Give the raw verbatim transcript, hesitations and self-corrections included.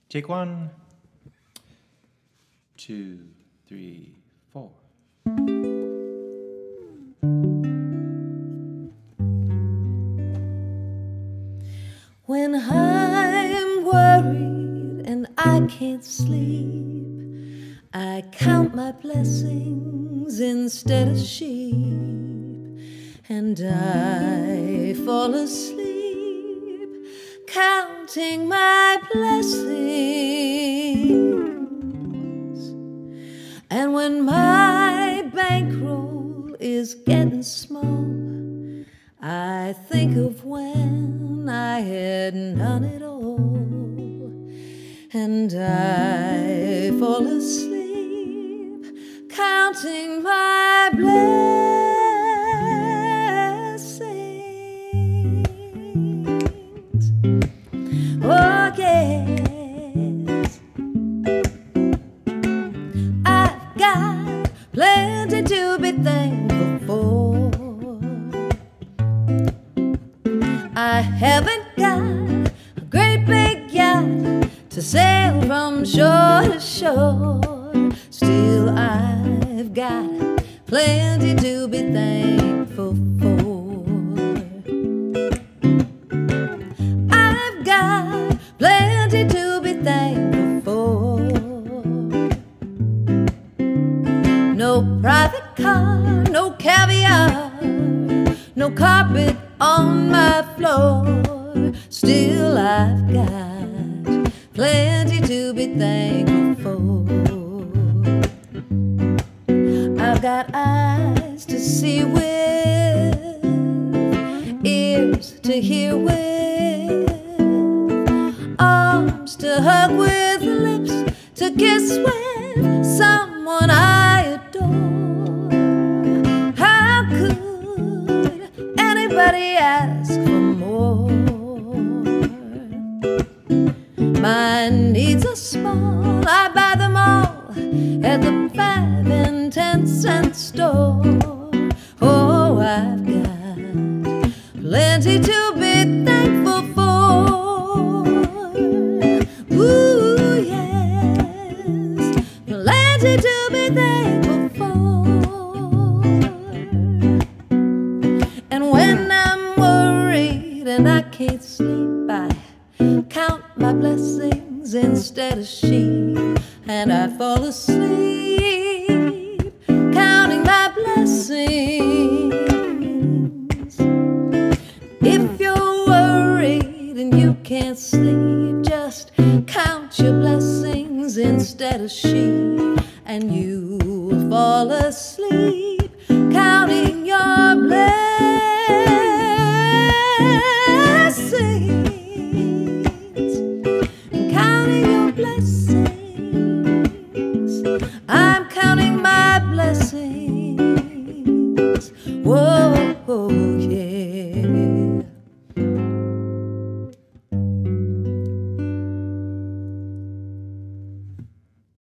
Take one, two, three, four. When I'm worried and I can't sleep, I count my blessings instead of sheep, and I fall asleep counting my blessings. And when my bankroll is getting small, I think of when I had none at all, and I fall asleep counting my blessings. Oh yes, I've got plenty to be thankful for. I haven't got a great big yacht to sail from shore to shore. Still I've got plenty to be thankful for. I've got plenty to be thankful for. No private car, no caviar, no carpet on my floor. Still I've got plenty to be thankful for. I've got eyes to see with, ears to hear with, arms to hug with, lips to kiss with someone I adore. How could anybody ask for more? My needs are small, I buy them all at the five and ten cent store. Oh, I've got plenty to be thankful for. Ooh, yes, plenty to be thankful for. And when I'm worried and I can't sleep, I count my blessings instead of sheep, and I fall asleep counting my blessings. If you're worried and you can't sleep, just count your blessings instead of sheep, and you'll fall asleep